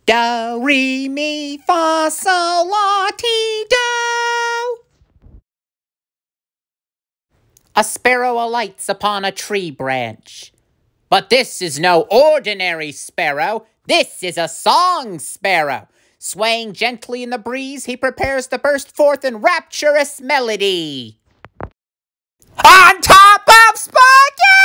Do, re, mi, fa, sol, la, ti, do. A sparrow alights upon a tree branch. But this is no ordinary sparrow. This is a song sparrow. Swaying gently in the breeze, he prepares to burst forth in rapturous melody. On top of spaghetti!